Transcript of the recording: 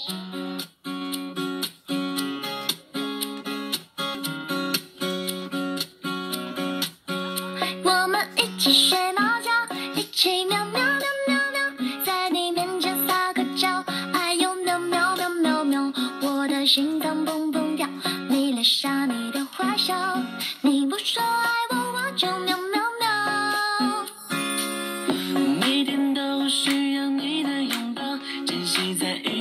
我们一起睡猫觉，一起喵喵喵喵喵，在你面前撒个娇，哎呦喵喵喵喵喵，我的心脏蹦蹦跳，你留下你的坏笑，你不说爱我，我就喵喵喵。 每天都需要你的拥抱，珍惜在。